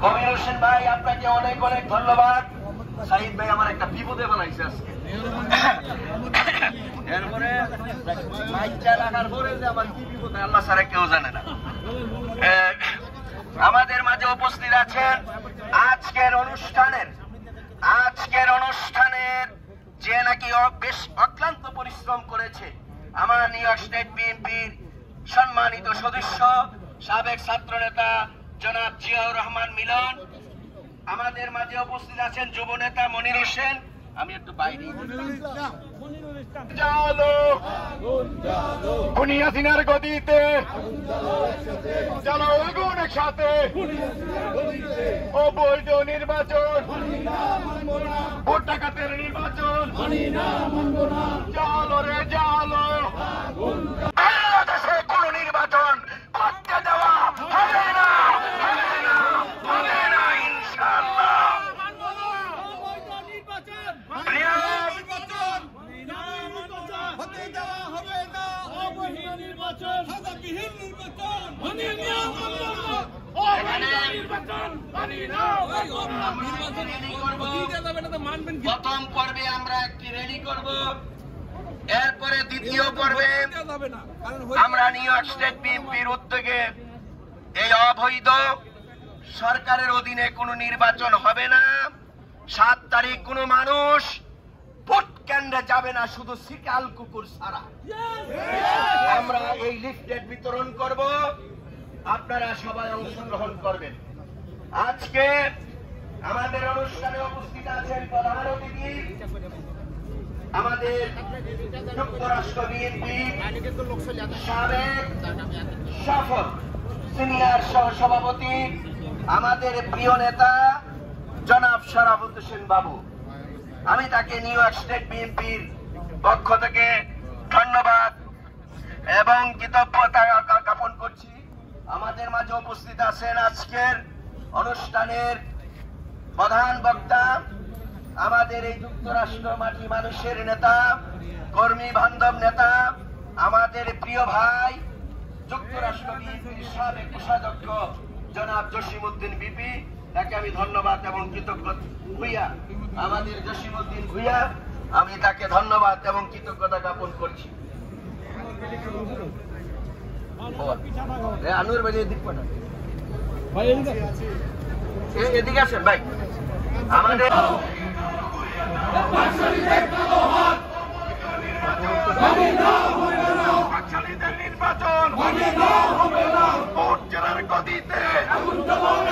কবির হোসেন ভাই, আপনাকে অনেক অনেক ধন্যবাদ। সাহিদ ভাই আমার একটা বিপদে বানাইছে আজকে। এরপরে মাইকটা লাগার পরে যে আমার কি বিপদে আল্লাহ ছাড়া কেউ জানে না। আমাদের মাঝে উপস্থিত আছেন আজকের অনুষ্ঠানের যে নাকি বেশ অক্লান্ত পরিশ্রম করেছে আমার নিউ ইয়র্ক স্টেট বিএনপির সম্মানিত সদস্য সাবেক ছাত্র নেতা জনাব জিয়াউর রহমান মিলন। আমাদের মাঝে উপস্থিত আছেন যুব নেতা মনির হোসেন। আমি একটু বাইরে হাসিনার গদিতে চালাও আগুন একসাথে, অবৈধ নির্বাচন, ভোট ডাকাতের নির্বাচন, জালো রে জালো, বাংলাদেশে কোন নির্বাচন করতে দেওয়া হবে না, হবে না ইনশাআল্লাহ। প্রথম পর্বে আমরা একটি রেলি করব, এরপরে দ্বিতীয় পর্বে আমরা নিউ ইয়র্ক স্টেট বিএনপির উদ্যোগে এই অবৈধ সরকারের অধীনে কোনো নির্বাচন হবে না। 7 তারিখ কোনো মানুষ ভোট কেন্দ্রে যাবে না, শুধু শিকাল কুকুর ছাড়া। আমরা এই লিফলেট বিতরণ করব, আপনারা সবাই অংশগ্রহণ করবেন। আজকে আমাদের অনুষ্ঠানে উপস্থিত আছেন প্রধান অতিথি আমাদের যুক্তরাষ্ট্র বিএনপি সাবেক সফল সিনিয়র সহসভাপতি আমাদের প্রিয় নেতা জনাব শরাফত হোসেন বাবু। আমি তাকে নিউ ইয়র্ক স্টেট বিএনপির পক্ষ থেকে ধন্যবাদ এবং কৃতজ্ঞতা জ্ঞাপন করছি। আমাদের মাঝে উপস্থিত আছেন আজকের অনুষ্ঠানের প্রধান বক্তা আমাদের এই যুক্তরাষ্ট্র মাটি মানুষের নেতা, কর্মী বান্ধব নেতা, আমাদের প্রিয় ভাই যুক্তরাষ্ট্র বিএনপির সাবেক কোষাধ্যক্ষ জনাব জসিমউদ্দিন বিপি। তাকে আমি ধন্যবাদ এবং কৃতজ্ঞতা ভূঁইয়া, আমাদের জসিমউদ্দিন ভূঁইয়া, আমি তাকে ধন্যবাদ এবং কৃতজ্ঞতা জ্ঞাপন করছি। আনুর ভাই এদিক পাঠান, এদিকে আসেন ভাই। আমাদের নির্বাচন ভোট জেলার গদিতে